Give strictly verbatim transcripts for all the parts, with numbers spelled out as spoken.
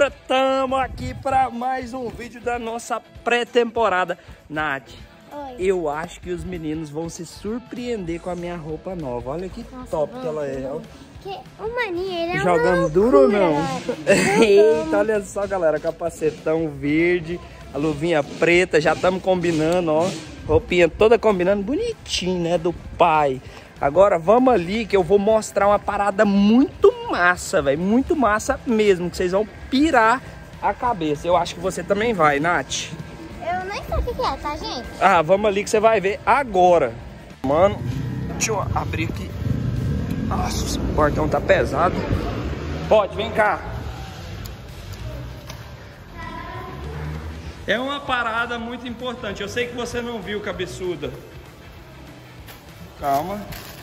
loucura, tamo aqui para mais um vídeo da nossa pré-temporada. Nath, oi. Eu acho que os meninos vão se surpreender com a minha roupa nova. Olha que nossa, top que ela é. Que, o maninho, ele é jogando duro ou não? Eita, olha só, galera, capacetão verde, a luvinha preta, já estamos combinando, ó. Roupinha toda combinando, bonitinho, né, do pai. Agora vamos ali que eu vou mostrar uma parada muito massa, velho, muito massa mesmo, que vocês vão pirar a cabeça. Eu acho que você também vai, Nath. Eu nem sei o que, que é, tá, gente? Ah, vamos ali que você vai ver agora. Mano, deixa eu abrir aqui. Nossa, o portão tá pesado. Pode, vem cá. É uma parada muito importante. Eu sei que você não viu, cabeçuda. Calma.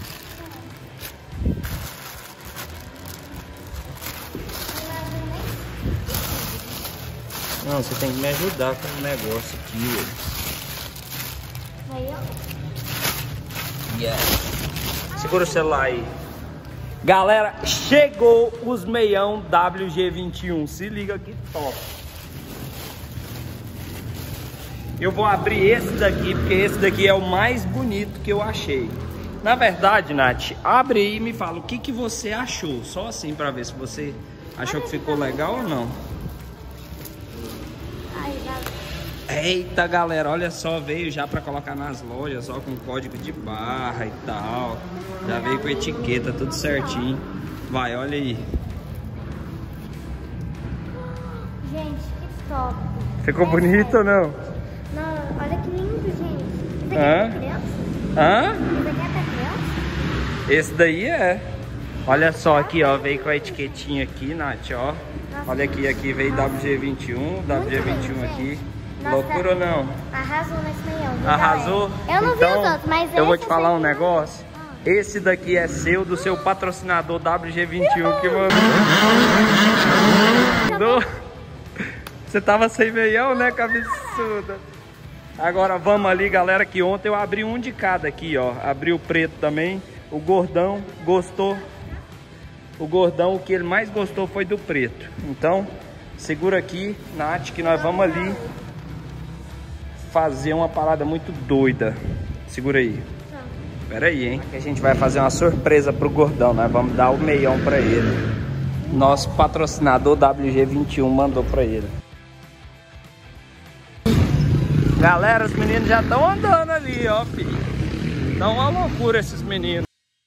Não, você tem que me ajudar com o negócio aqui. Aí, ó. Yeah. Segura o celular aí. Galera, chegou os meião W G vinte e um. Se liga que top. Eu vou abrir esse daqui, porque esse daqui é o mais bonito que eu achei. Na verdade, Nath, abre aí e me fala o que, que você achou. Só assim pra ver se você achou que ficou legal ou não. Eita, galera, olha só, veio já pra colocar nas lojas, ó, com código de barra e tal. Já veio com etiqueta, tudo certinho. Vai, olha aí. Gente, que top. Ficou é bonito ou não? Não, olha que lindo, gente. Esse aqui Hã? é pra criança? Hã? Esse aqui é pra criança? Esse daí é. Olha só aqui, ó, veio com a etiquetinha aqui, Nath, ó. Nossa, olha aqui, aqui veio W G vinte e um, W G vinte e um aqui. Nossa, loucura ou não? Arrasou nesse meião. Arrasou? Eu não então, vi os outros, mas eu vou te falar um aqui... negócio. Ah. Esse daqui é seu, do seu patrocinador W G vinte e um que mandou. Você tava sem meião, né, cabeçuda? Agora vamos ali, galera, que ontem eu abri um de cada aqui, ó. Abri o preto também. O gordão gostou. O gordão, o que ele mais gostou foi do preto. Então, segura aqui, Nath, que nós vamos ali fazer uma parada muito doida. Segura aí. Pera aí, hein? Que a gente vai fazer uma surpresa pro gordão. Nós vamos dar o meião pra ele. Nosso patrocinador W G vinte e um mandou pra ele. Galera, os meninos já estão andando ali, ó, filho. Tá uma loucura esses meninos.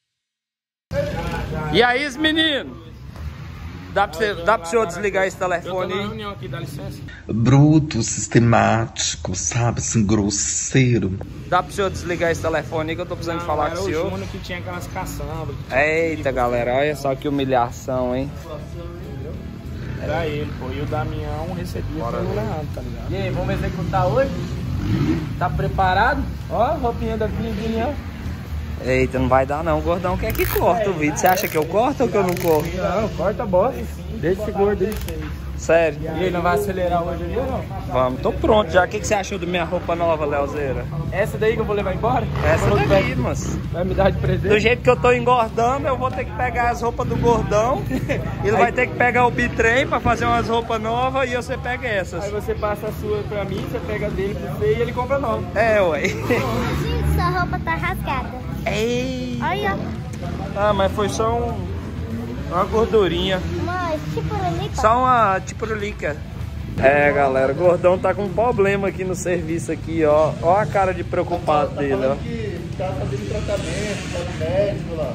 E aí, os meninos? Dá pra, você, dá pro senhor desligar esse telefone aí? Reunião aqui, dá licença. Bruto, sistemático, sabe, assim, grosseiro. Dá pro senhor desligar esse telefone aí que eu tô precisando Não, falar era com o o senhor? Júnior que tinha aquelas caçambas. Eita, galera, olha só que humilhação, hein? Era ele, pô. E o Damião recebia pelo Leandro, tá ligado? E aí, vamos executar hoje? Tá preparado? Ó, roupinha da Pinguinha. Eita, não vai dar não, o gordão quer que corta o vídeo. Você acha que eu corto ou que eu não corto? Não, corta a bosta. Deixa esse gordo aí. Sério? E aí, não vai acelerar hoje ali ou não? Vamos, tô pronto já. O que, que você achou da minha roupa nova, Leozeira? Essa daí que eu vou levar embora? Essa Falou que daqui, vai, mas... vai me dar de presente? Do jeito que eu tô engordando, eu vou ter que pegar as roupas do gordão. Ele vai ter que pegar o bitrem pra fazer umas roupas novas e você pega essas. Aí você passa a sua pra mim, você pega a dele pra você e ele compra nova. É, ué. Gente, sua roupa tá rasgada. Ei. Olha, Ah, mas foi só um, uma gordurinha. uma chipurulica. Só uma tipurulica. É, galera, o gordão tá com um problema aqui no serviço aqui, ó. Ó a cara de preocupado dele, ó. Tá fazendo tratamento, médico lá.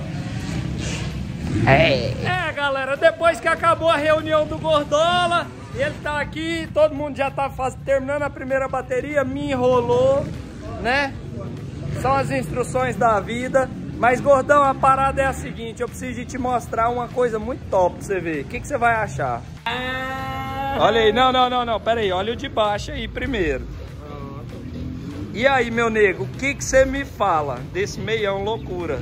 É. É, galera, depois que acabou a reunião do Gordola, ele tá aqui, todo mundo já tá faz... terminando a primeira bateria, me enrolou, né? São as instruções da vida. Mas, gordão, a parada é a seguinte, eu preciso de te mostrar uma coisa muito top pra você ver. O que, que você vai achar? Olha aí, não, não, não, não, pera aí, olha o de baixo aí primeiro. E aí, meu nego, o que, que você me fala desse meião loucura?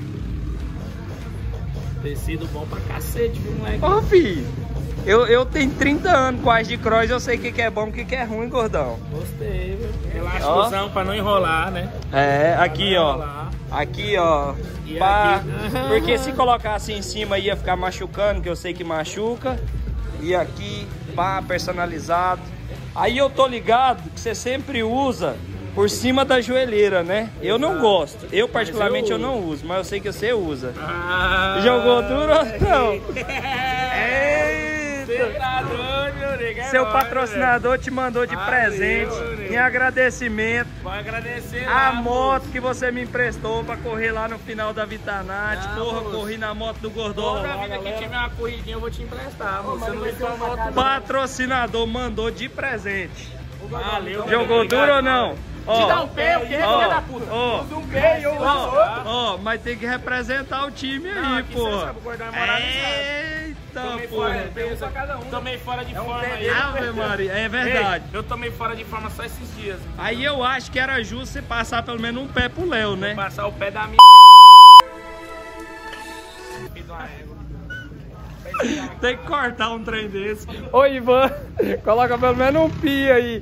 Tecido bom pra cacete, viu, moleque? Ô, filho, eu, eu tenho trinta anos quase de cross, eu sei o que, que é bom e o que, que é ruim, gordão. Gostei, viu? Elásticozão pra não enrolar, né? É, aqui, ó. Enrolar. Aqui, ó. E Pá, aqui? porque se colocasse em cima ia ficar machucando, que eu sei que machuca. E aqui pá, personalizado. Aí eu tô ligado que você sempre usa por cima da joelheira, né? Eu não gosto. Eu, particularmente, eu, eu não uso, mas eu sei que você usa. Ah, jogou duro ou não? Eita! Seu patrocinador te mandou de presente, em agradecimento, a moto que você me emprestou pra correr lá no final da Vitanat. Porra, corri na moto do Gordola. Toda vida que tiver uma corridinha eu vou te emprestar, você não vai uma moto. Patrocinador mandou de presente. Valeu. Jogou duro ou não? Te dá um pé, o quê, filha da puta? Ó, usa um pé e eu uso outro. Ó, mas tem que representar o time aí, pô. Eita, pô. Tomei fora de forma aí. Ave Maria, é verdade. Eu tomei fora de forma só esses dias. Aí eu acho que era justo você passar pelo menos um pé pro Léo, né? Passar o pé da minha. Tem que cortar um trem desse. Ô Ivan, coloca pelo menos um pi aí.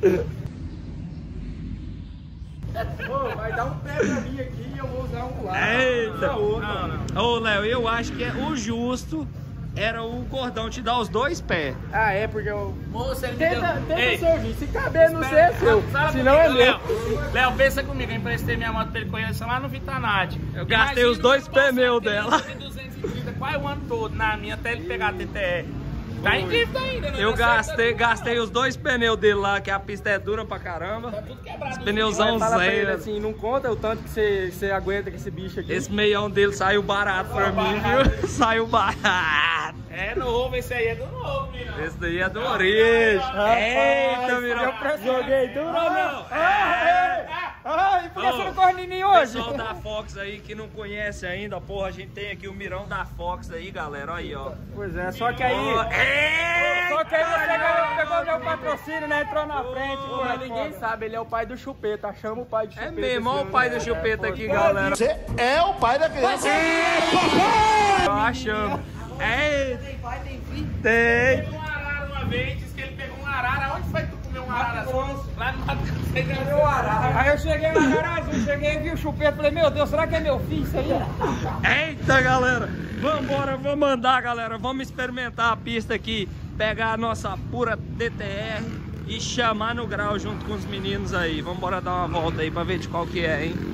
Pô, vai dar um pé pra mim aqui e eu vou usar um lá. Eita! Ô Léo, eu acho que é o justo era o Gordão te dar os dois pés. Ah, é, porque eu... Moça, ele Tenta, me deu... tenta servir, se caber no C é seu, se não é meu. Léo, pensa comigo, eu emprestei minha moto pra ele conhecer lá no Vitanat. Eu gastei os dois pneus dela. duzentos e trinta, quase o ano todo na minha, até ele pegar a T T R. Tá em dívida ainda, né? Eu gastei, gastei os dois pneus dele lá, que a pista é dura pra caramba. Tá tudo quebrado. Os pneuzão Fala pra ele zero. assim, não conta o tanto que você, você aguenta com esse bicho aqui. Esse meião dele saiu barato pra mim, viu? Saiu barato. É novo, esse aí é do novo, Mirão. Esse daí é do origem. Eita, Mirão. Joguei duro ou não? Ai, por que Ô, você não corre em mim hoje? Pessoal da Fox aí que não conhece ainda, porra, a gente tem aqui o Mirão da Fox aí, galera, aí, ó. Pois é, só que aí... Ô, Só que aí você ganhou, pegou meu patrocínio, né? Entrou na frente. Pô, mas ninguém sabe, ele é o pai do Chupeta. Chama o pai do É Chupeta. mesmo, olha o pai do Chupeta aqui, galera. Você é o pai da criança. Tô achando. É. Tem pai, tem filho? Tem. Pegou um arara uma vez, disse que ele pegou um arara. Onde foi que tu comeu um arara assim? Lá no Mato Grosso. Você ganhou um arara. Aí eu cheguei na garagem, cheguei e vi o Chupeta. Falei, meu Deus, será que é meu filho isso aí? Eita, galera. Vambora, vamos andar, galera. Vamos experimentar a pista aqui. Pegar a nossa pura D T R e chamar no grau junto com os meninos aí. Vambora dar uma volta aí pra ver de qual que é, hein?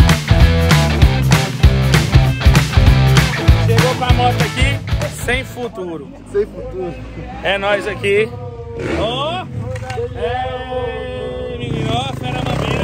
Chegou com a moto aqui, sem futuro. Sem futuro. É nós aqui. Ó! Oh. É, menino, ó, fera madeira.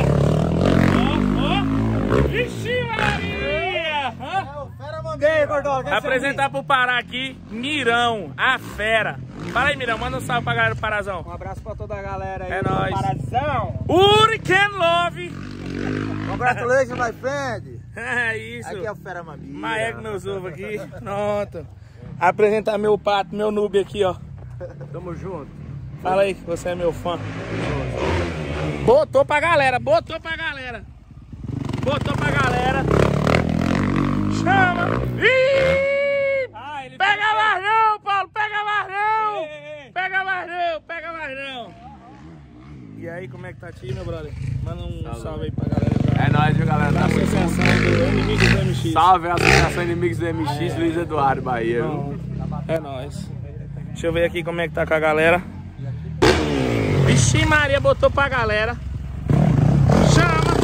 Ó, ó. Vixe, Maria! Hã? Vem, Gordola, quer Apresentar pro Pará aqui, Mirão, a fera. Fala aí, Mirão, manda um salve pra galera do Parazão. Um abraço pra toda a galera aí. É do nóis. Parazão. Hurricane Love. Congratulations, my friend. É isso. Aqui é o Fera Mambira. Maego meus ovos aqui. Pronto. Apresentar meu pato, meu noob aqui, ó. Tamo junto. Fala aí que você é meu fã. Botou pra galera, botou pra galera. Botou pra galera. Chama. Ih! Ah, ele Pega tá... mais não, Paulo, pega mais não. Ei, ei, ei. Pega mais não, pega mais não. E aí, como é que tá aqui, meu brother? Manda um salve, salve aí pra galera. É nóis, viu, galera? Tá muito Associação do Inimigos do M X. Salve a Associação Inimigos do M X, Luiz Eduardo, Bahia, viu? É nóis. Deixa eu ver aqui como é que tá com a galera. Vixe Maria, botou pra galera. Chama!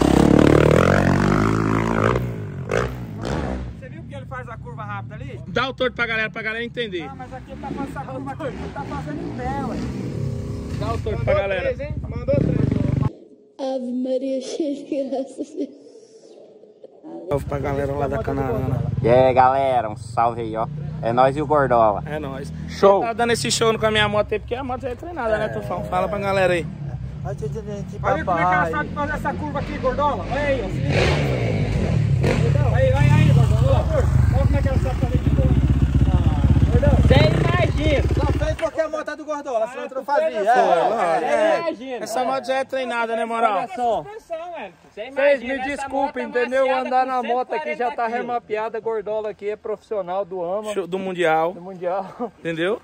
Você viu que ele faz a curva rápida ali? Dá o torto pra galera, pra galera entender. Ah, mas aqui ele tá fazendo essa curva aqui, ele tá fazendo em pé, ué. Dá o torto pra galera. Mandou três. Ave Maria, cheia de graça. Salve pra galera lá da Canarana. E aí, galera, um salve aí, ó. É nós e o Gordola. É nóis. Show! Tá dando esse show com a minha moto aí, porque a moto já é treinada, né, Tufão? Fala pra galera aí. Olha como é que ela sabe fazer essa curva aqui, Gordola. Olha aí, ó. Se liga. Aí, olha aí, Gordola. Olha como é que ela sabe fazer de curva. Você imagina. Só fez porque a moto é do Gordola, senão eu não fazia. Você imagina. Essa moto já é treinada, né, moral? Olha só. Você Vocês imagina, me essa desculpem, moto entendeu? amaciada Andar com na moto aqui já tá cento e quarenta quilos. remapeada. Gordola aqui é profissional do AMA, Show do Mundial, do Mundial. entendeu?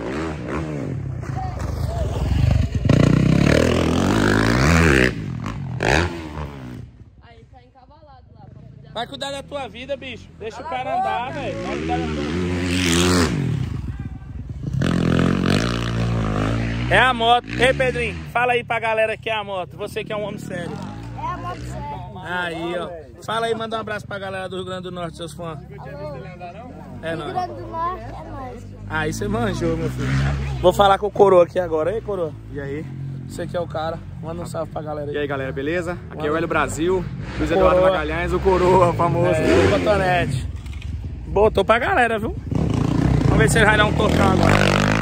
Aí tá encavalado lá. Pra poder... Vai cuidar da tua vida, bicho. Deixa o cara andar, velho. Vai cuidar da tua vida. É a moto. Ei, Pedrinho, fala aí pra galera que é a moto. Você que é um homem sério. É a moto séria. Aí, ó. Fala aí, manda um abraço pra galera do Rio Grande do Norte, seus fãs. É Rio nóis. Grande do Norte é nóis. Aí você manjou, meu filho. Vou falar com o Coroa aqui agora. Ei, Coroa. E aí? Você que é o cara. Manda um salve pra galera aí. E aí, galera, beleza? Aqui é o Hélio Brasil, Luiz Coroa. Eduardo Magalhães, o Coroa, famoso. É, o Cotonete. Botou pra galera, viu? Vamos ver se ele vai dar um tocão agora.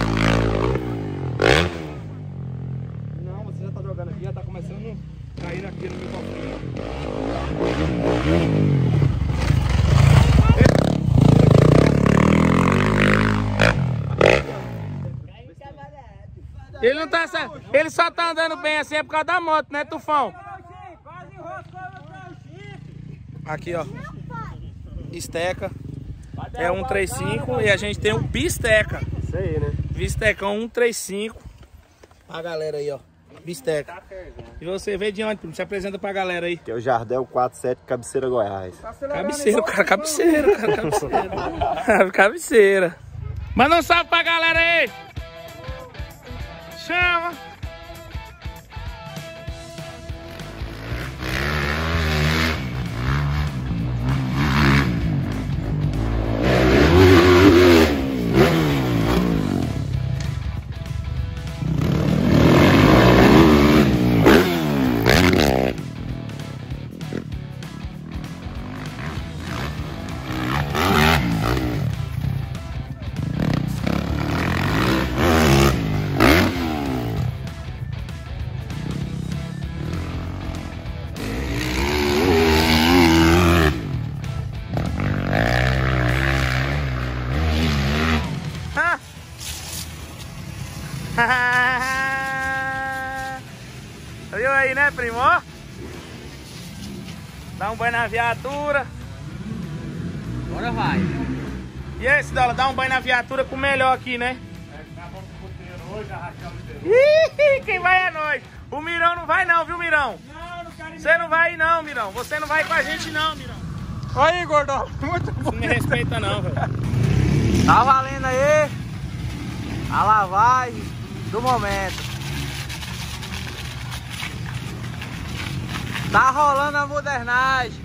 Não, você já tá jogando aqui, já tá começando a cair aqui no microfone. Ele não tá... Ele só tá andando bem assim é por causa da moto, né, Tufão? Aqui, ó. Esteca. É um três cinco e a gente tem um Bisteca. Isso aí, né? Bistecão um três cinco. Pra galera aí, ó. Bisteca. E você veio de onde, primo? Se apresenta pra galera aí. Que é o Jardel quarenta e sete, Cabeceira, Goiás. Cabeceira, o cara, cabeceira, cara, cabeceira. Cabeceira. Manda um salve pra galera aí. Chama. Viu aí, né, primo? Dá um banho na viatura. Agora vai. E esse dólar, dá um banho na viatura com o melhor aqui, né? Ih, quem vai é nós. O Mirão não vai não, viu, Mirão? Não, não quero ir. Você não vai não, Mirão. Você não vai com a gente não, Mirão. Olha aí, gordão. Muito bom. Não me respeita não, velho. Tá valendo aí a lavagem do momento. Tá rolando a modernagem.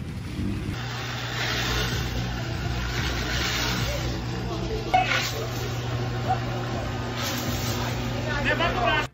Levanta o braço.